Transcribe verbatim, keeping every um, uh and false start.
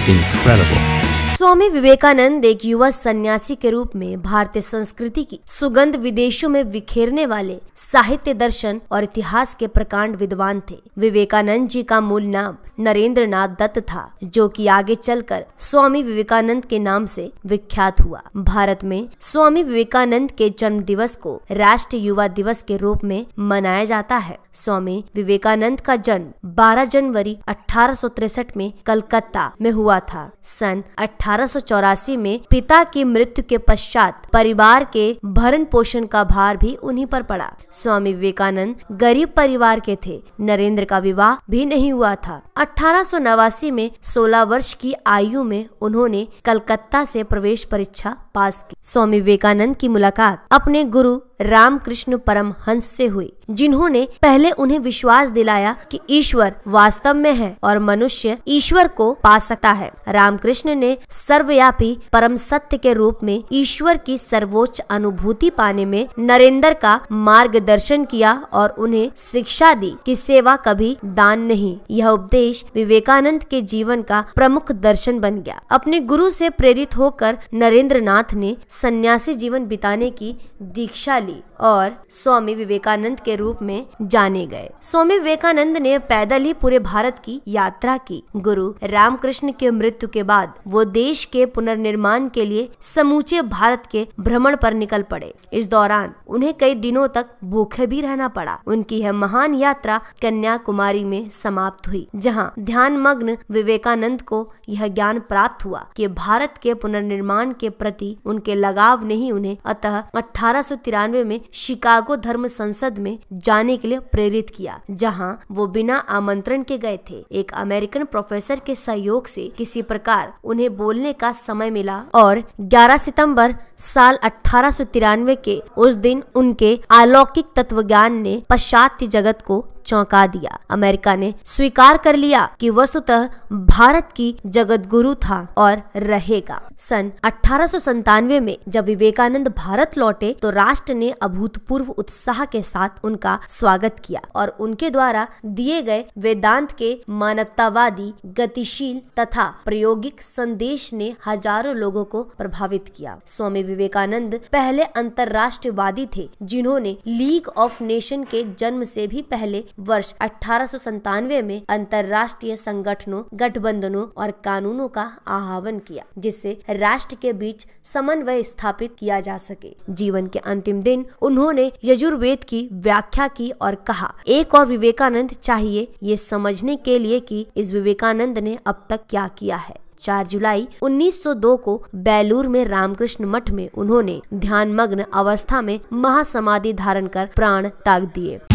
incredible. Swami Vivekananda एक युवा सन्यासी के रूप में भारतीय संस्कृति की सुगंध विदेशों में बिखेरने वाले साहित्य, दर्शन और इतिहास के प्रकांड विद्वान थे। विवेकानंद जी का मूल नाम नरेंद्र नाथ दत्त था, जो कि आगे चलकर स्वामी विवेकानंद के नाम से विख्यात हुआ। भारत में स्वामी विवेकानंद के जन्म दिवस को राष्ट्रीय युवा दिवस के रूप में मनाया जाता है। स्वामी विवेकानंद का जन्म बारह जनवरी अठारह सौ तिरसठ में कलकत्ता में हुआ था। सन अठारह सौ चौरासी में पिता की मृत्यु के पश्चात परिवार के भरण पोषण का भार भी उन्हीं पर पड़ा। स्वामी विवेकानंद गरीब परिवार के थे। नरेंद्र का विवाह भी नहीं हुआ था। अठारह सौ नवासी में सोलह वर्ष की आयु में उन्होंने कलकत्ता से प्रवेश परीक्षा पास की। स्वामी विवेकानंद की मुलाकात अपने गुरु रामकृष्ण परमहंस से हुई, जिन्होंने पहले उन्हें विश्वास दिलाया कि ईश्वर वास्तव में है और मनुष्य ईश्वर को पा सकता है। रामकृष्ण ने सर्वव्यापी परम सत्य के रूप में ईश्वर की सर्वोच्च अनुभूति पाने में नरेंद्र का मार्गदर्शन किया और उन्हें शिक्षा दी कि सेवा कभी दान नहीं। यह उपदेश विवेकानंद के जीवन का प्रमुख दर्शन बन गया। अपने गुरु से प्रेरित होकर नरेंद्र नाथ ने सन्यासी जीवन बिताने की दीक्षा ली और स्वामी विवेकानंद के रूप में जाने गए। स्वामी विवेकानंद ने पैदल ही पूरे भारत की यात्रा की। गुरु रामकृष्ण के मृत्यु के बाद वो देश के पुनर्निर्माण के लिए समूचे भारत के भ्रमण पर निकल पड़े। इस दौरान उन्हें कई दिनों तक भूखे भी रहना पड़ा। उनकी यह महान यात्रा कन्याकुमारी में समाप्त हुई, जहां ध्यान मग्न विवेकानंद को यह ज्ञान प्राप्त हुआ कि भारत के पुनर्निर्माण के प्रति उनके लगाव नहीं उन्हें अतः अठारह सौ तिरानवे में शिकागो धर्म संसद में जाने के लिए प्रेरित किया, जहां वो बिना आमंत्रण के गए थे। एक अमेरिकन प्रोफेसर के सहयोग से किसी प्रकार उन्हें बोलने का समय मिला और ग्यारह सितंबर साल अठारह सौ तिरानवे के उस दिन उनके अलौकिक तत्वज्ञान ने पाश्चात्य जगत को चौंका दिया। अमेरिका ने स्वीकार कर लिया कि वस्तुतः भारत की जगत गुरु था और रहेगा। सन अठारह सौ संतानवे में जब विवेकानंद भारत लौटे तो राष्ट्र ने अभूतपूर्व उत्साह के साथ उनका स्वागत किया और उनके द्वारा दिए गए वेदांत के मानवतावादी, गतिशील तथा प्रायोगिक संदेश ने हजारों लोगों को प्रभावित किया। स्वामी विवेकानंद पहले अंतर्राष्ट्रवादी थे, जिन्होंने लीग ऑफ नेशन के जन्म से भी पहले वर्ष अठारह सौ संतानवे में अंतर्राष्ट्रीय संगठनों, गठबंधनों और कानूनों का आह्वान किया, जिससे राष्ट्र के बीच समन्वय स्थापित किया जा सके। जीवन के अंतिम दिन उन्होंने यजुर्वेद की व्याख्या की और कहा, एक और विवेकानंद चाहिए ये समझने के लिए कि इस विवेकानंद ने अब तक क्या किया है। चार जुलाई उन्नीस सौ दो को बेलूर में रामकृष्ण मठ में उन्होंने ध्यान मग्न अवस्था में महासमाधि धारण कर प्राण त्याग दिए।